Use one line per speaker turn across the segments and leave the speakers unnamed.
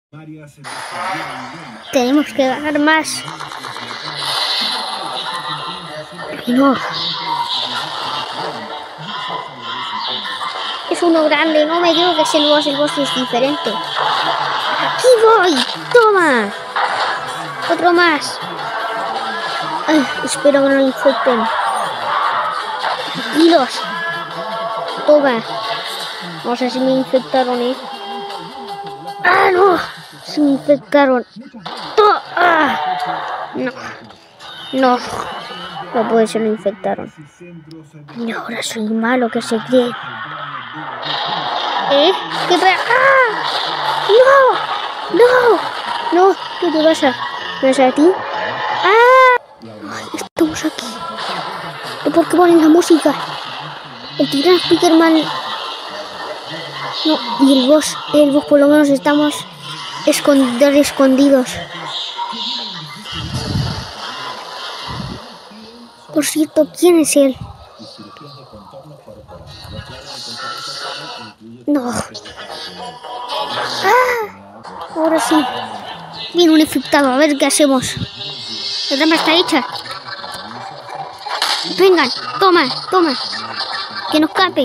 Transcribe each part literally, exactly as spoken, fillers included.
Tenemos que ganar más. Y no. Es uno grande, no me digo que es el boss, el boss es diferente. ¡Aquí voy! ¡Toma! Otro más. Ay, espero que no lo infecten. Tranquilos. Toma. No sé si me infectaron, ¿eh? ¡Ah, no! Se me infectaron. ¡To- ah! No. No. No puede ser, lo infectaron. Y ahora soy malo, que se cree. ¿Eh? ¿Qué pasa? ¡Ah! ¡No! ¡No! ¡No! ¿Qué te pasa? ¿Me pasa a ti? ¡Ah! Ay, estamos aquí. ¿Y por qué ponen la música? El titán Spiderman. No, y el boss. El boss, por lo menos estamos escondidos, escondidos. Por cierto, ¿quién es él? No. ¡Ah! Ahora sí. Viene un infectado. A ver qué hacemos. La trampa está hecha. Vengan. Toma, toma. Que nos escape.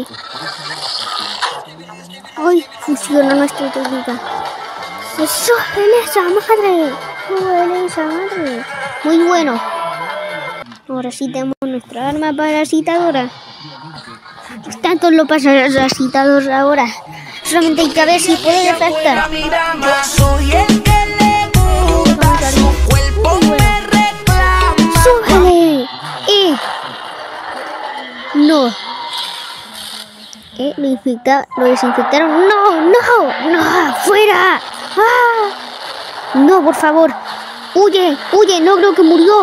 Ay, funciona nuestra técnica. ¡Eso! ¡Esa madre! ¡Esa madre! Muy bueno. Ahora sí tenemos nuestra arma parasitadora. Tanto lo parasitador ahora. Solamente hay que ver si puede afectar. ¡Súbele! ¡Eh! No. ¿Eh? ¿Lo, infecta ¿Lo desinfectaron? ¡No! ¡No! ¡No! ¡Fuera! ¡Ah! No, por favor. ¡Huye! ¡Huye! No creo que murió.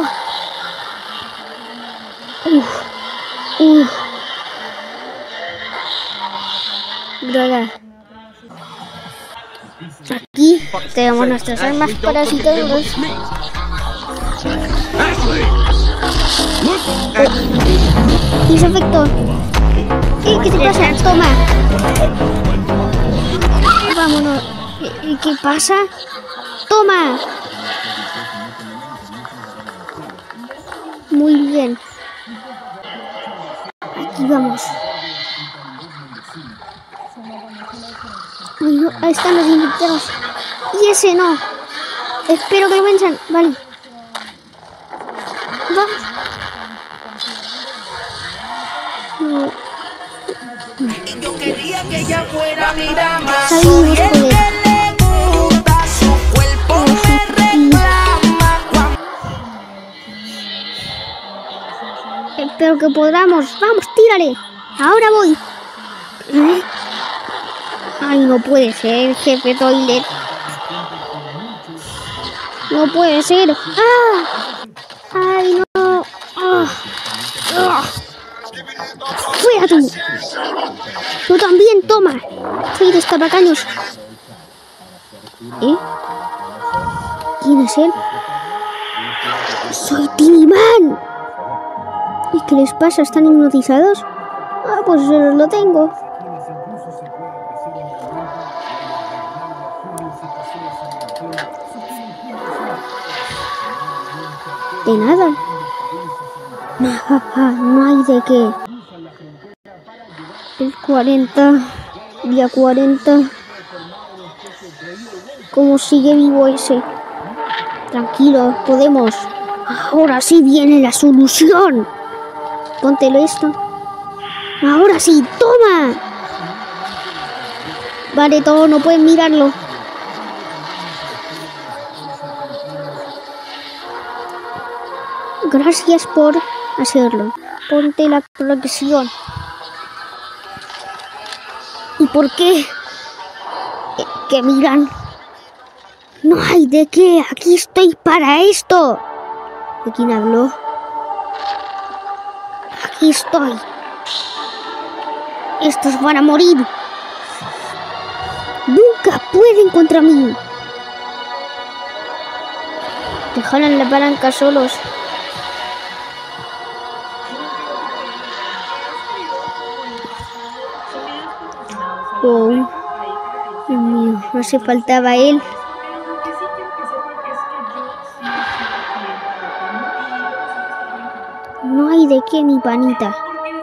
Uf. Uf. Droga. Aquí tenemos nuestras armas parasitadoras. ¿Y se afectó? ¿Eh? ¿Qué te pasa? Toma. Vámonos. ¿Y qué pasa? Toma. Muy bien. Aquí vamos. Ay, no, ahí están los infectados. Y ese no. Espero que lo venzan. Vale. Vamos. No.
Yo quería que ella fuera mi dama.
Soy el que le
gusta su cuerpo, me reclama.
Espero que podamos. Vamos, tírale. Ahora voy. ¿Eh? Ay, no puede ser, jefe Toilet. No puede ser. ¡Ah! ¡Ay, no! ¡Ah! ¡Ah! ¡Fuera tú! ¡Tú también, toma! Soy de escapacaños. ¿Eh? ¿Quién es él? ¡Soy Tiniman! ¿Y qué les pasa? ¿Están hipnotizados? Ah, pues lo tengo. De nada. No hay de qué. El cuarenta. Día cuarenta. ¿Cómo sigue vivo ese? Tranquilo, podemos. Ahora sí viene la solución. Póntelo esto. Ahora sí, toma. Vale, todo, no pueden mirarlo. Gracias por hacerlo. Ponte la protección. ¿Y por qué? ¿Que miran? No hay de qué. Aquí estoy para esto. ¿De quién habló? Aquí estoy. Estos van a morir. Nunca pueden contra mí. Te jalan la palanca solos. Oh, Dios mío, no se faltaba él. No hay de qué, mi panita.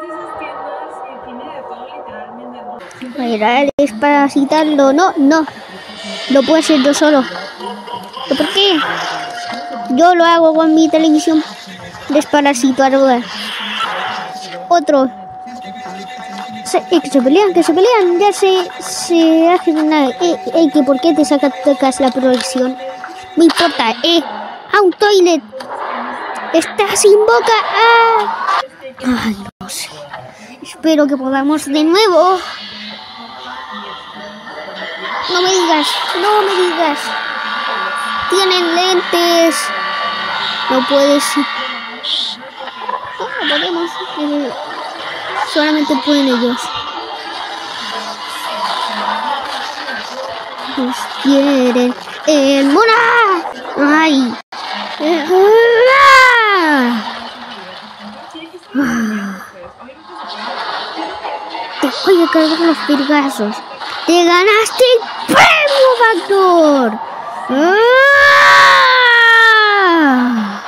Para desparasitarlo. No, no. Lo puedo hacer yo solo. ¿Por qué? Yo lo hago con mi televisión. Desparasitarlo. Otro. Se, eh, que se pelean, que se pelean. Ya se... Se hacen nada. Eh, eh, que ¿por qué te sacas la protección? No importa. Eh. A un toilet. Está sin boca. ¡Ah! Ay, no sé. Espero que podamos de nuevo. No me digas, no me digas. Tienen lentes. No puedes. No, no podemos. Eh, solamente pueden ellos. Nos quieren. ¡El mona! ¡Ay! Eh, ¡ah! ¡Ah! Te voy a cargar los virgazos. ¡Te ganaste el premio, Backdoor! ¡Ah!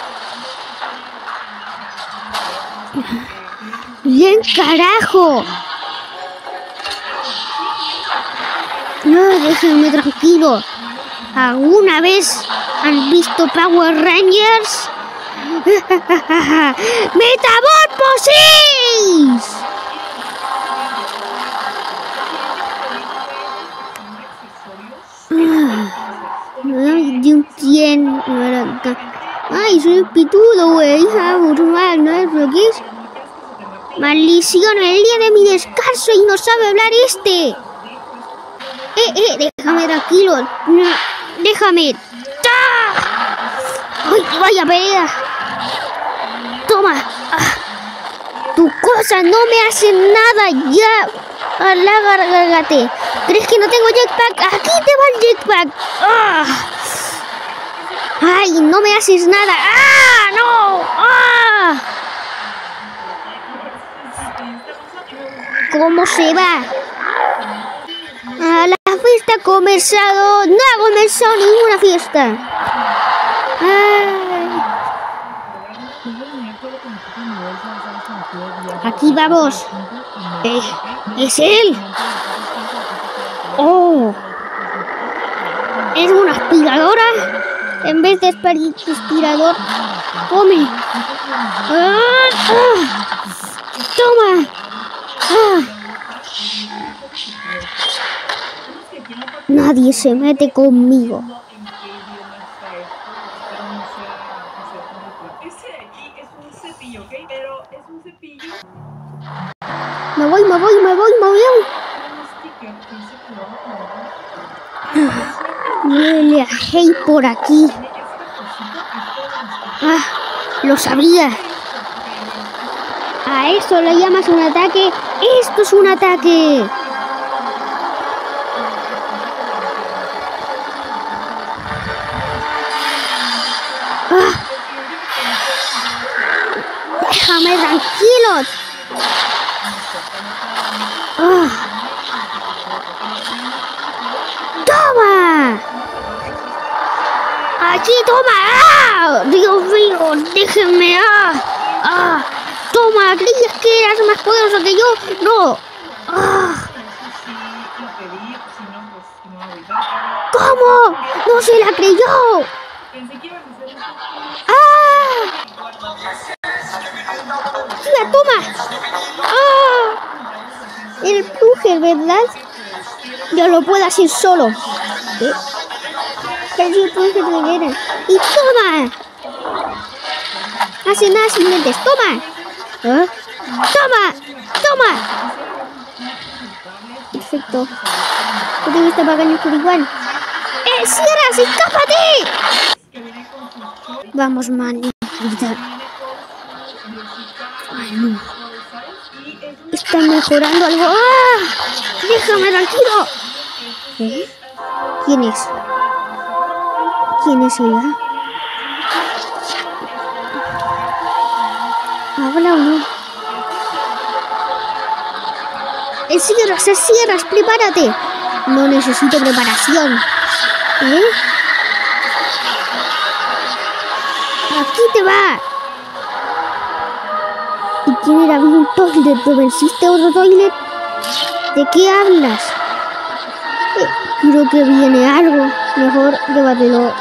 ¡Bien, carajo! No, déjenme tranquilo. ¿Alguna vez han visto Power Rangers? ¡Metamorpho seis! ¿Quién? Ay, soy pitudo, güey. ¿No es lo que es? Maldición, el día de mi descanso y no sabe hablar este. Eh, eh, déjame tranquilo. Déjame. ¡Ah! ¡Ay, vaya pelea! Toma. Ah. Tu cosa no me hace nada ya. Alárgate. ¿Crees que no tengo jetpack? Aquí te va el jetpack. ¡Ah! ¡Ay, no me haces nada! ¡Ah, no! ¡Ah! ¿Cómo se va? Ah, la fiesta ha comenzado. No ha comenzado ninguna fiesta. Ay. Aquí vamos. Eh, ¿Es él? Oh. ¿Es una aspiradora? En vez de aspirador, come. Ah, ah. Toma. Ah. Nadie se mete conmigo. Me voy, me voy, me voy, me voy. Huele a Hey por aquí. Ah, lo sabía. A eso le llamas un ataque. Esto es un ataque. Ah. Déjame tranquilo. Ah. ¡Toma! ¡Aquí, toma! ¡Ah! ¡Dios mío! ¡Déjenme! ¡Ah! ¡Ah! ¡Toma! ¿Creías que eras más poderoso que yo? ¡No! ¡Ah! ¿Cómo? ¡No se la creyó! ¡Ah! ¡La toma! ¡Ah! El pluje, ¿verdad? Yo lo puedo hacer solo. ¿Eh? Pero si el pluje te viene. ¡Y toma! Hace nada sin lentes. ¡Toma! ¿Eh? ¡Toma! ¡Toma! Perfecto. ¿Qué te gusta para por igual? ¡Eh! ¡Cierras! ¡Escápate! Vamos, man. Ay, no. Está mejorando algo. ¡Ah! ¡Déjame tranquilo! ¿Eh? ¿Quién es? ¿Quién es ella? ¿Habla o no? ¡Eh, cierras, eh, cierras! ¡Prepárate! No necesito preparación. ¿Eh? Aquí te va. ¿Quién era? Vi un toilet, ¿lo venciste otro toilet? ¿De qué hablas? Eh, creo que viene algo. Mejor llévatelo.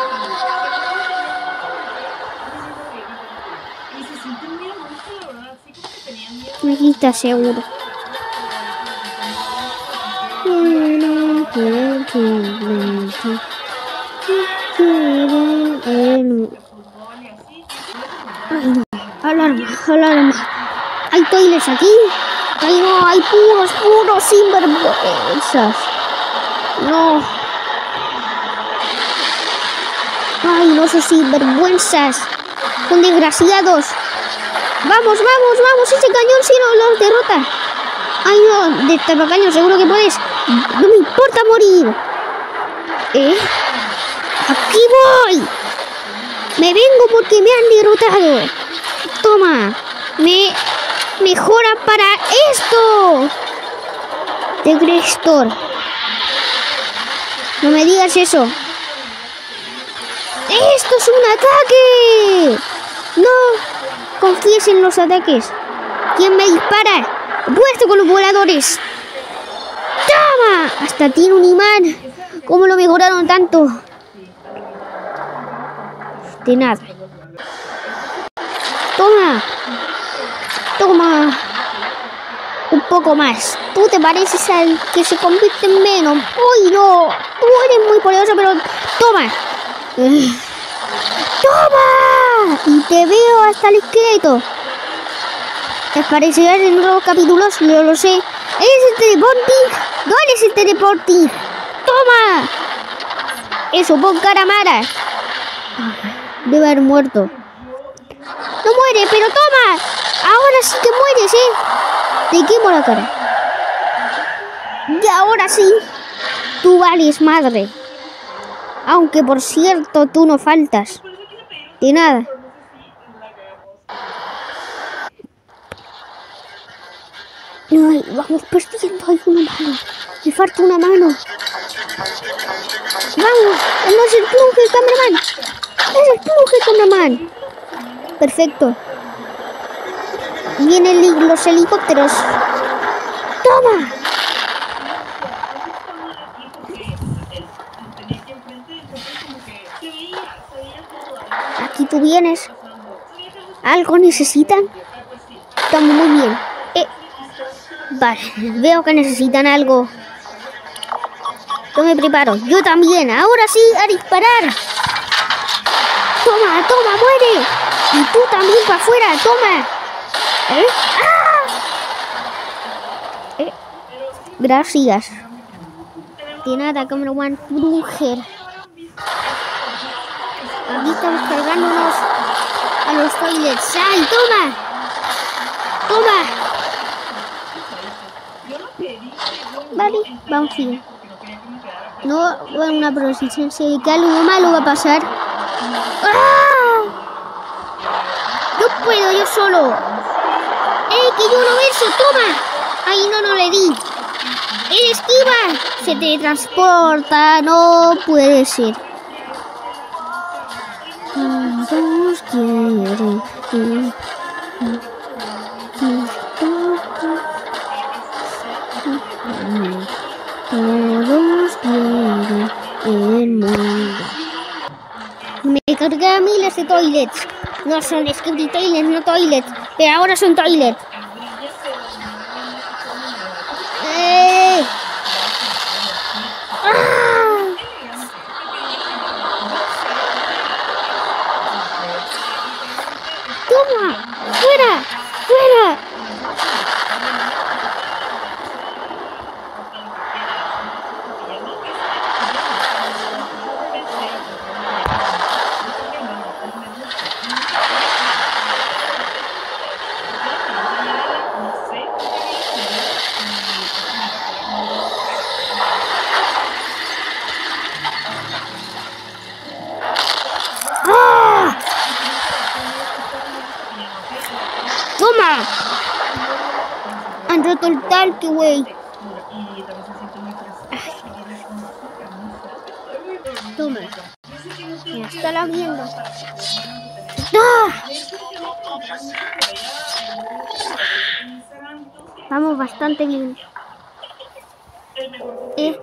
Aquí está seguro. Ay, no. Alarma, alarma. ¿Hay toilets aquí? Ay, no, hay puros, puros sinvergüenzas. No. Ay, no, esos sinvergüenzas. Son desgraciados. Vamos, vamos, vamos. Ese cañón sí no los derrota. Ay, no, de tapacaño seguro que puedes. No me importa morir. ¿Eh? Aquí voy. Me vengo porque me han derrotado. Toma. Me mejora para esto. De Grestor. No me digas eso. ¡Esto es un ataque! No confíes en los ataques. ¿Quién me dispara? ¡Puesto con los voladores! ¡Toma! Hasta tiene un imán. ¿Cómo lo mejoraron tanto? De nada. Toma. Toma. Un poco más. Tú te pareces al que se convierte en Venom. ¡Uy, no! Tú eres muy poderoso, pero... ¡Toma! ¡Toma! Y te veo hasta el esqueleto. Te aparecerás en nuevos capítulos, yo lo sé. ¿Es el teleporting? ¿Dónde es el teleporting? ¡Toma! Eso, pon cara mala. Debe haber muerto. No muere, pero toma. Ahora sí que mueres, ¿eh? Te quemo la cara. Y ahora sí, tú vales madre. Aunque por cierto, tú no faltas. De nada. Ay, vamos perdiendo. Hay una mano. Me falta una mano. Vamos. No es el plunge, cameraman. Es el plunge, cameraman. Perfecto. Vienen los helicópteros. Toma. Aquí tú vienes. ¿Algo necesitan? Estamos muy bien. Eh. Vale, veo que necesitan algo. Yo me preparo. Yo también. Ahora sí, a disparar. Toma, toma, muere. Y tú también para afuera. Toma. ¿Eh? ¡Ah! Eh. Gracias. De nada, cameraman. Brujer. Aquí estamos cargándonos a los toilets. ¡Ay, toma! ¡Toma! Vale, vamos bien. No, bueno, una persistencia de que algo malo va a pasar. ¡Ah! Yo puedo, yo solo. ¡Eh, que yo lo beso! ¡Toma! ¡Ay, no, no le di! ¡Eh, esquiva! Se teletransporta. No puede ser. Todos quieren ir. Todos quieren el mundo. Me cargué a miles de toilets. No son Skibidi Toilets, no toilets. Pero ahora son toilets. ¡Eh! ¡Ah! ¡Toma! ¡Fuera! ¡Fuera! ¡Ah! ¡Toma! Han roto el tanque, güey. Toma. Ya está la viendo. ¡Ah! Vamos bastante bien. Eh.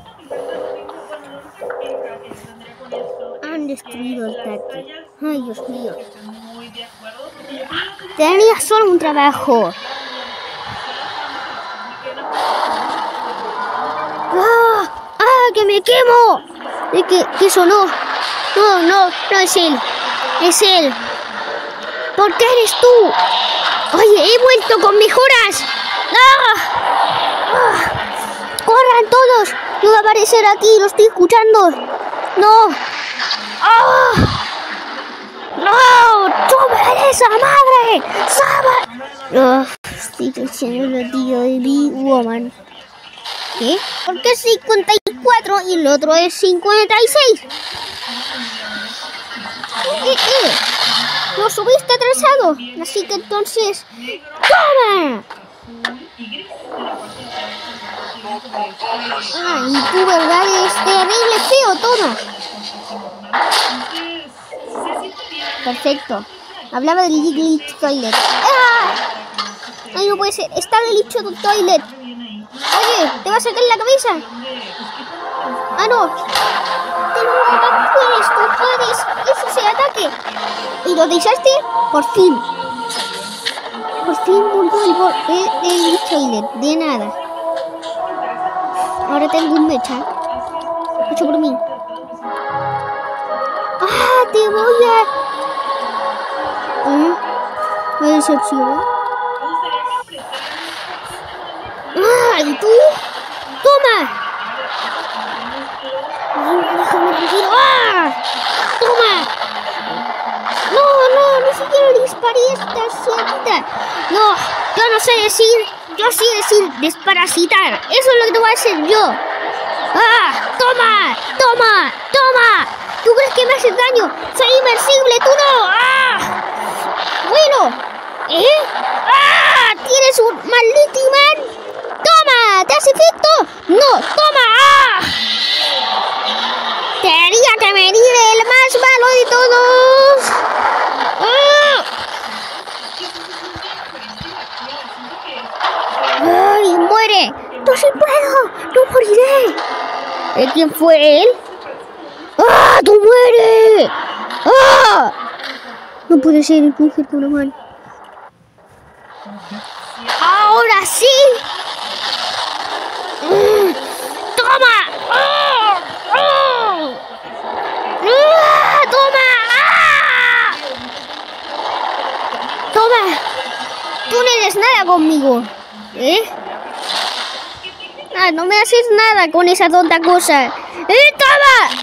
Han destruido el tanque. Ay, Dios mío. Tenía solo un trabajo. ¡Ah! ¡Ah! ¡Que me quemo! ¿De qué, qué sonó? No, no, no es él. Es él. ¿Por qué eres tú? Oye, he vuelto con mejoras. ¡Ah! ¡Ah! ¡Corran todos! Yo voy a aparecer aquí, lo estoy escuchando. ¡No! ¡Ah! ¡No! ¡Tú eres la madre! ¡Saba! ¡Oh! Estoy diciendo el tío de Big Woman. ¿Qué? ¿Por qué es cincuenta y cuatro y el otro es cincuenta y seis? Eh, eh. Lo subiste atrasado. Así que entonces... ¡Toma! Ah, y tú, ¿verdad? Es terrible feo, toma. Perfecto. Hablaba del glitch toilet. ¡Ah! Ay, no puede ser. Está el glitch toilet. Oye, ¿te vas a caer la cabeza? Ah, no. No puedes, tú puedes. Ese es el ataque. ¿Y lo dejaste? Por fin. Por fin volvió el, el, el glitch toilet. De nada. Ahora tengo un mecha. Hecho por mí. ¡Ah! Te voy a... ¿Eh? Me decepcionó. ¡Ah! ¿Y tú? ¡Toma! ¡Ay, déjame decir! ¡Ah! ¡Toma! ¡No, no! ¡Ni siquiera disparé esta cierta! ¡No! Yo no sé decir... Yo sé decir desparasitar. Eso es lo que te voy a hacer yo. ¡Ah! ¡Toma! ¡Toma! ¡Toma! ¿Tú crees que me haces daño? ¡Soy invencible! ¡Tú no! ¡Ah! Bueno. ¿Eh? ¡Ah! ¿Tienes un maldito imán? ¡Toma! ¿Te hace efecto? ¡No! ¡Toma! ¡Ah! Quería que me diera el más malo de todos. ¡Ah! ¡Ay! ¡Muere! ¡No sí puedo! ¡No moriré! ¿Eh, ¿Quién fue él? ¡Ah! ¡Tú mueres! ¡Ah! No puede ser el mujer con una mano. ¡Ahora sí! ¡Mm! ¡Toma! ¡Ah! ¡Ah! ¡Ah! ¡Toma! ¡Ah! ¡Toma! Tú no eres nada conmigo. ¿Eh? Ah, no me haces nada con esa tonta cosa. ¡Eh! ¡Toma!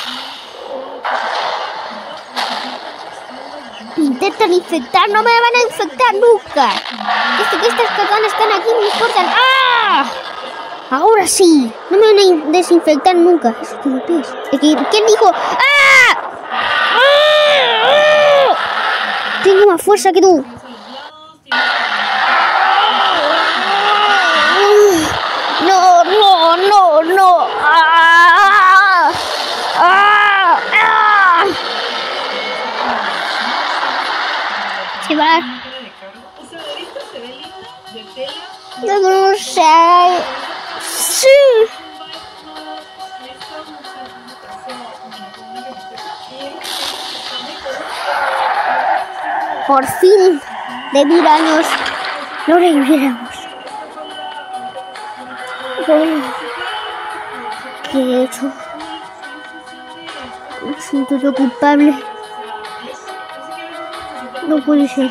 Intentan infectar, no me van a infectar nunca. Desde que estas caganas están aquí me importan. ¡Ah! Ahora sí, no me van a desinfectar nunca. Eso que no es. ¿Quién dijo? ¡Ah! ¡Ah! Tengo más fuerza que tú. No, no, no, no. ¡Ah! ¡Ah! ¡Ah! Se va. No sé. Sí. Por fin, de mil años, lo reviviremos. ¿Qué he hecho? Me siento yo culpable. No puede ser.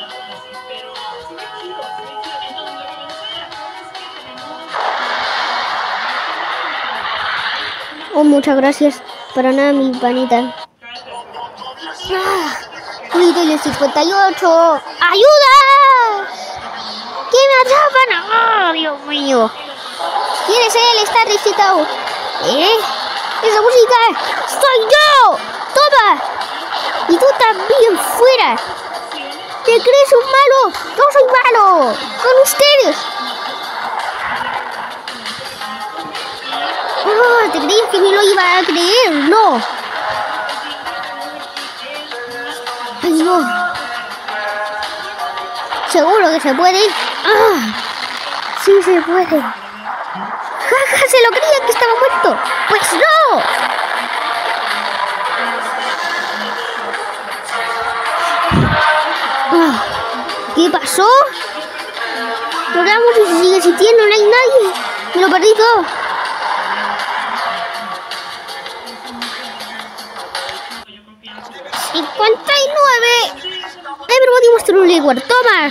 Oh, muchas gracias. Para nada, mi panita. Ah, el cincuenta y ocho. ¡Ayuda! ¿Qué me atrapan? ¡Oh, Dios mío! ¿Quién es él? Está recitado. ¿Eh? ¡Esa música! ¡Soy yo! ¡Toma! Y tú también fuera. ¿Te crees un malo? ¡No soy malo! ¡Son ustedes! Oh, ¿te creías que me lo iba a creer? ¡No! ¡Ay, no! Seguro que se puede. ¡Ah! Sí se puede. ¡Jaja! Se lo creía que estaba muerto. ¡Pues no! Ah, ¿qué pasó? Logramos y se sigue sintiendo, no hay nadie. Me lo perdí todo. cincuenta y nueve. Everybody wants to reward. Toma.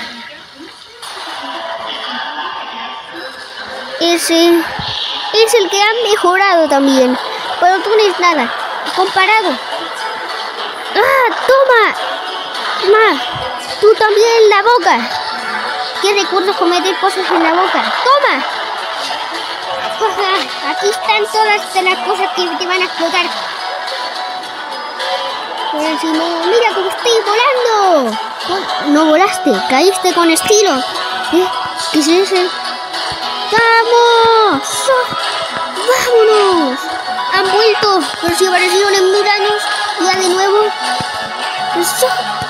Ese es el que ha mejorado también. Pero tú no es nada. Comparado. ¡Ah! ¡Toma! Ma, tú también en la boca. ¿Qué recuerdo cometer cosas en la boca? ¡Toma! Aquí están todas las cosas que te van a explotar. Por encima, mira cómo estoy volando. No volaste, caíste con estilo. ¿Eh? ¿Qué es ese? ¡Vamos! ¡Vámonos! Han vuelto, pero si aparecieron en mil años, ya de nuevo. ¡Eso!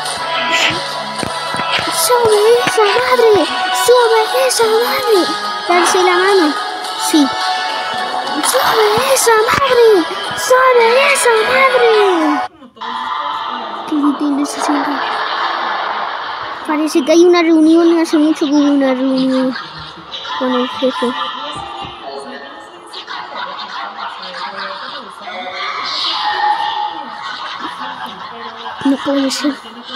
¡Sobre esa madre! ¡Sobre esa madre! Darse la mano. Sí. ¡Sobre esa madre! ¡Sobre esa madre! Qué difícil se siente. Parece que hay una reunión y hace mucho que hubo una reunión con el jefe. No puede ser.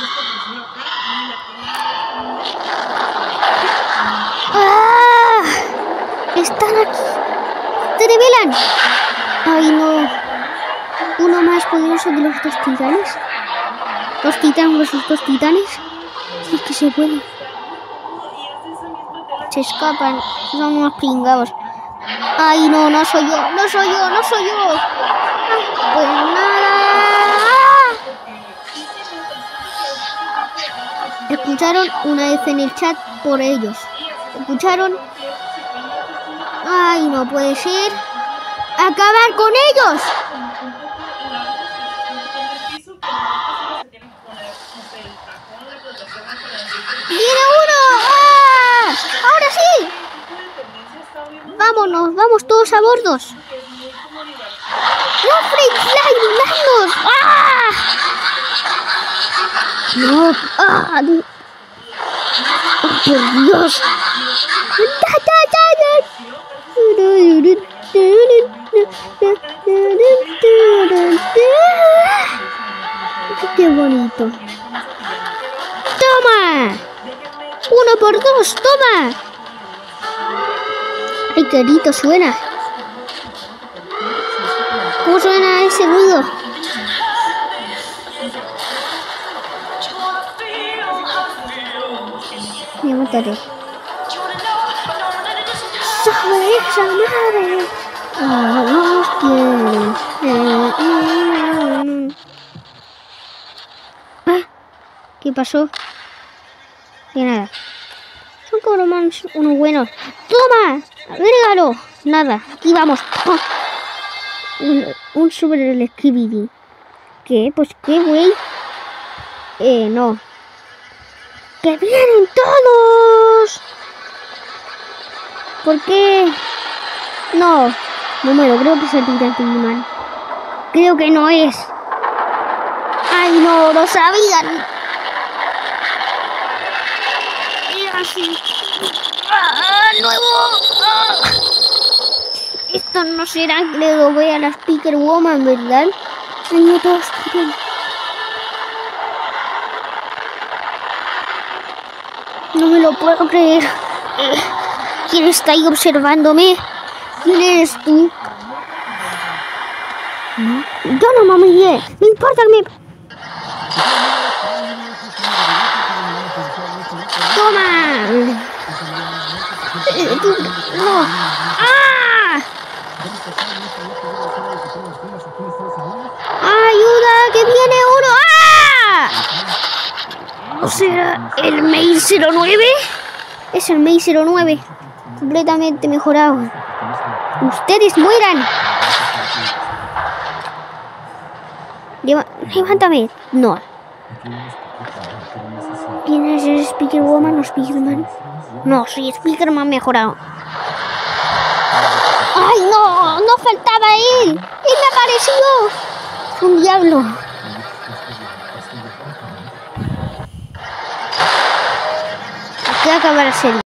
¡Ah! Están aquí. ¡Se revelan! ¡Ay, no! Uno más poderoso que los dos titanes. Los titanes, los dos titanes. Sí, es que se puede. Se escapan. Son unos pringados. ¡Ay, no! No soy yo. No soy yo. No soy yo. Ah, pues nada. Escucharon una vez en el chat por ellos. Escucharon. Ay, no puede ser. Acabar con ellos. ¡Viene uno! ¡Ah! ¡Ahora sí! Vámonos, vamos todos a bordos. ¡No, Freak Fly! ¡Vamos! ¡Ah! ¡No! ¡Ah! ¡Oh, por Dios! ¡Qué bonito! ¡Toma! ¡Uno por dos! ¡Toma! ¡Ay, qué bonito suena! ¿Cómo suena ese ruido? Levántate. ¡Sobre esa madre! ¡Ah, los quieres! Eh, eh, eh. ¿Ah? ¿Qué pasó? De nada. Son cobromans unos buenos. ¡Toma! ¡Agrégalo! Nada. Aquí vamos. ¡Oh! Un, un sobre el Skibidi. ¿Qué? Pues qué, güey. Eh, no. ¡Que vienen todos! ¿Por qué? No. No me lo creo que sea el Titán Tigman. Creo que no es. ¡Ay, no! ¡Lo sabían! Así. ¡Ah! ¡Nuevo! ¡Ah! Esto no será que le doy a la Speaker Woman, ¿verdad? Ay, no todos quieren. No me lo puedo creer. ¿Quién está ahí observándome? ¿Quién eres tú? Yo no, mami, bien. No importa que me... ¡Toma! ¡No! ¡Ah! ¡Ayuda! ¡Que viene uno! ¡Ah! ¿O será el Mail cero nueve? Es el Mail cero nueve. Completamente mejorado. ¡Ustedes mueran! Levántame. No. ¿Quién es ese Spider-Woman o Spider-Man? No, soy Spider-Man mejorado. ¡Ay, no! ¡No faltaba él! ¡Él me apareció! ¡Es un diablo! Aquí acaba la serie.